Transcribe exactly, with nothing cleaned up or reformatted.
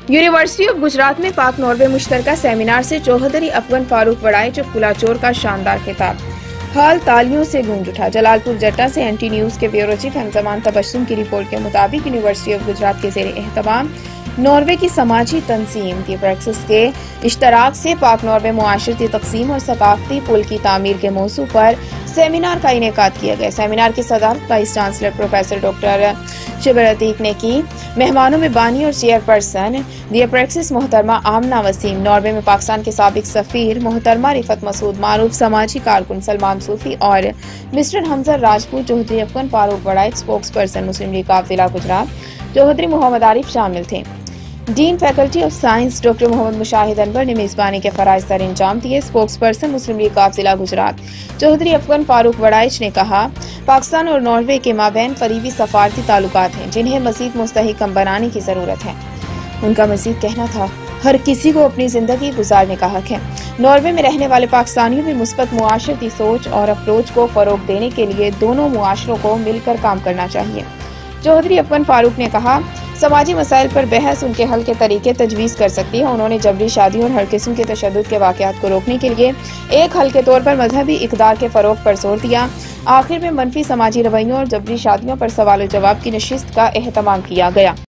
University of Gujarat में पाक Norway मुश्तरका seminar से चौधरी अफगन फारूक वड़ाइच और कुलाचोर का शानदार खिताब। हाल तालियों से गूंज उठा। जलालपुर जट्टा से एंटी न्यूज के ब्यूरो चीफ अंजमान तबस्सुम की रिपोर्ट के मुताबिक यूनिवर्सिटी ऑफ गुजरात के ज़ेरे एहतमाम नॉर्वे की समाजी तंजीम की प्रैक्टिस के इश्तराक से पाक नॉर्वे मुआशरती तक़सीम और सकाफती पुल की तामीर के मौजू पर सेमिनार का इनेकाद किया गया। सेमिनार की सदारत vice chancellor professor doctor Chaudhry ने की। मेहमानों में बानी और चेयरपर्सन दी प्रैक्टिस मोहतरमा आमना वसीम, नॉर्वे में पाकिस्तान के साबिक सफीर मोहतरमा रिफत मसूद, मारूफ समाजी कारकुन सलमान सूफी और mister Hamza Rajput, Chaudhry Afgan Farooq Waraich spokesperson Muslim League of जिला गुजरात, चौधरी मोहम्मद आरिफ शामिल थे। Dean faculty of science doctor Mohammad Mushahid Anwar ने मेजबानी के फराइज सर अंजाम दिए। Spokesperson Muslim League of जिला गुजरात चौधरी अफगन फारूक वड़ाइच ने कहा, पाकिस्तान और नॉर्वे के माबैन करीबी सफारती ताल्लुकात हैं जिन्हें मजीद मुस्तहकम बनाने की जरूरत है। उनका मजीद कहना था, हर किसी को अपनी जिंदगी गुजारने का हक है। नॉर्वे में रहने वाले पाकिस्तानियों में मुस्बत मुआशरती सोच और अप्रोच को फरोग देने के लिए दोनों मुआशरों को मिलकर काम करना चाहिए। चौधरी अफगन फारूक ने कहा, समाजी मसाइल पर बहस उनके हल के तरीके तजवीज़ कर सकती है। उन्होंने जबरी शादियों और हर किस्म के तशद्दुद के वाक़यात को रोकने के लिए एक हल के तौर पर मजहबी इक़दार के फ़रोग़ पर जोर दिया। आखिर में मनफी समाजी रवैयों और जबरी शादियों पर सवाल जवाब की नशिस्त का एहतमाम किया गया।